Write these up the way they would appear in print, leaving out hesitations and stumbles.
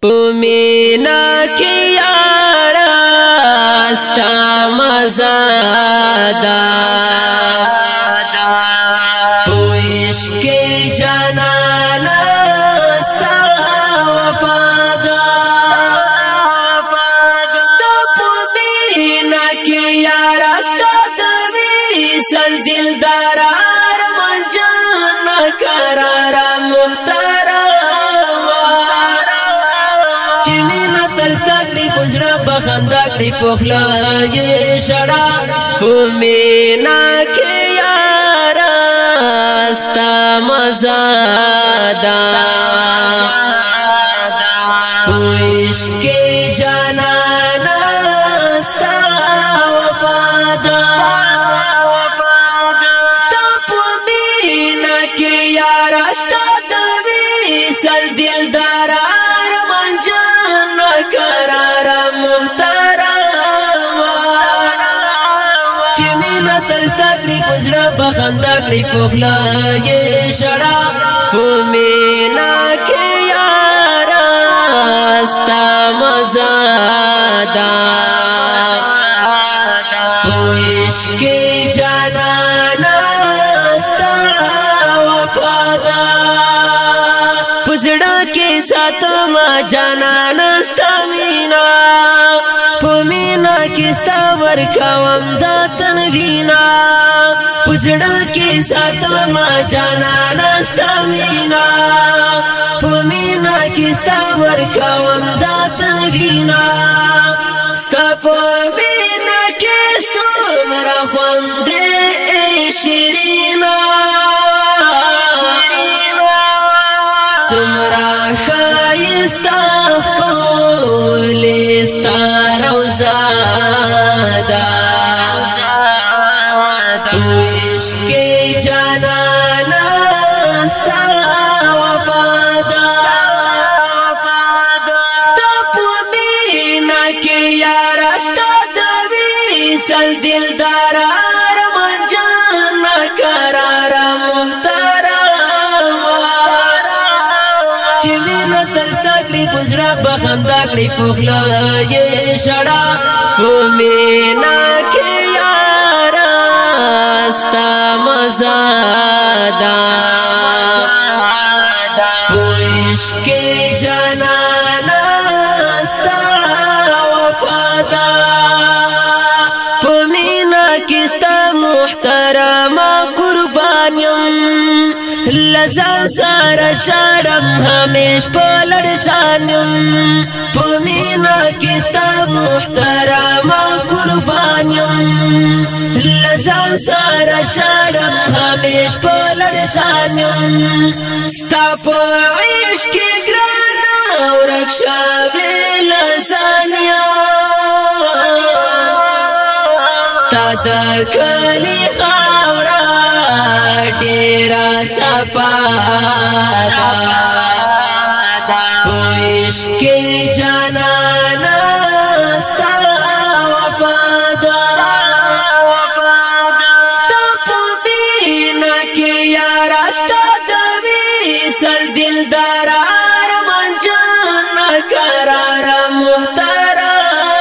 پمینا کی یارا ستا مزادا پوشک جانانا ستا وفادا ستا پمینا کی یارا ستا دوی سر دلدارا رمان جانا کرارا محتارا پزړه بخندا کړي پخلا یې شړا پمینا کې یارا ستا مزادا پوش کې جانانا ستا وفادا ستا پمینا کې یارا ستا دوی سر دلدارا بخندا کړي پخلا یې شړا پمینا کې یارا ستا مزادا پوش کې جانانا ستا وفادا پزړه کې ساتم جانانا ستا مینا پمینا کې ستا ورکوم دا تنوینا پزړه کې ساتم جانانا ستا مینا پمینا کې ستا ورکوم دا تنوینا ستا پمینا کې څومره خوند شیرینا څومره ښایسته ښکلې ستا روضه ده پوشک جانانا ستا وفادا ستا پمینا کې یارا ستا دوی سل دلدارا رمان جانا کرارا محتارا چې مینا ترستا کړي پزړه بخندا کړي پخلا یې شړا پمینا کې ستا مزادا پوشک جانانا ستا وفادا پمینا کی ستا محترم قربانیم لزان سارا شارم همیش پلرزانیم پمینا کی ستا محترم قربانیم لزان سارا شارم همیش پلرزانیم ستا پا عشق گرانا ورک شاوی لزانیا ستا دا کلی خاورا ډیرا صفادا عشق جانانا ستا وفادا سر دلدارا رمان جانا کرارا محتارا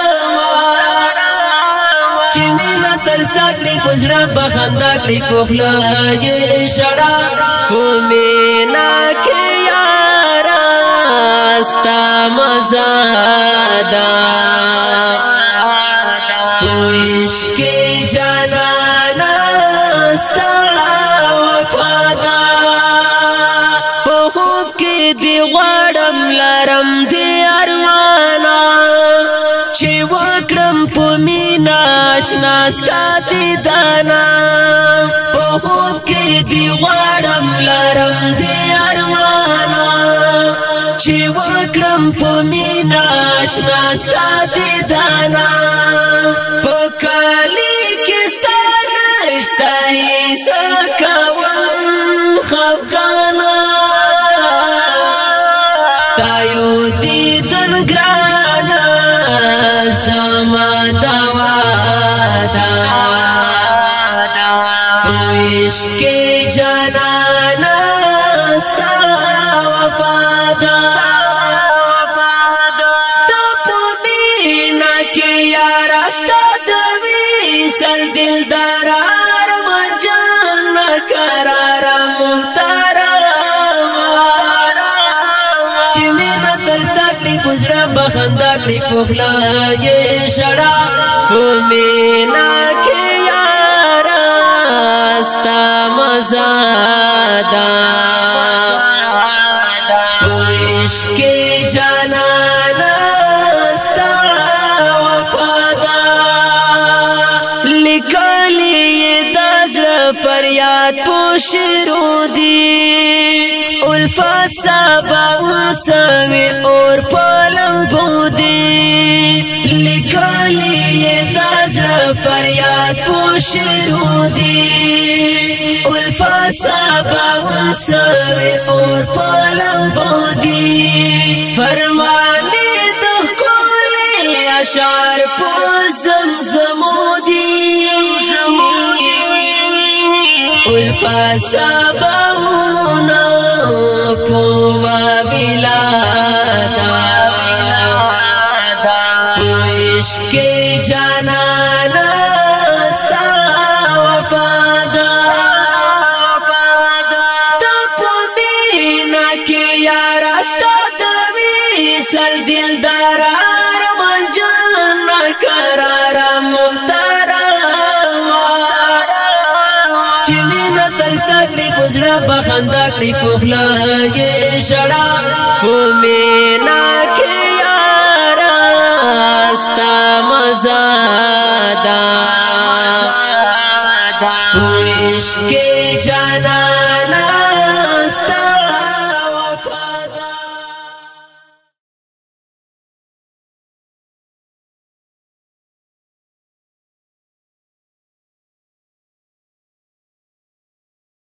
چې مینا ترستا کړي پزړه بخندا کړي پخلا یې شړا پمینا کې یارا ستا مزادا پوش کې جانانا ستا وفادا دی غواړم لارم دی ارمانا چې وکړم په مینا آشنا ستا دیدانا په خوب کې دی غواړم لارم دی ارمانا چې وکړم په مینا آشنا ستا دیدانا په کالي کې ستا نشته هیڅ کوم خفګانا تایو دیدن گرانا زما دوادا عشق جانانا ستا وفادا دلستا کړي پزړه بخندا کړي پخلا یې شړا مینا کې یارا ستا مزادا عشق جانانا ستا وفادا لکلی دازل فریاد پوشرو دی الفات سابا سوی اور پالم بودی لکلی دازل فریاد پوشرو دی الفات سابا سوی اور پالم بودی فرمانی دخولی اشعار پوزم زمودی الفات سابا پوا بلادا عشق جانانا ستا وفادا ستا پومینا کی یارا ستا دوی سل دلدارا رمان جانا کرارا مختارا چمینا تلستا کڑی پزڑا بخندا کڑی پخلا یہ شڑا مینا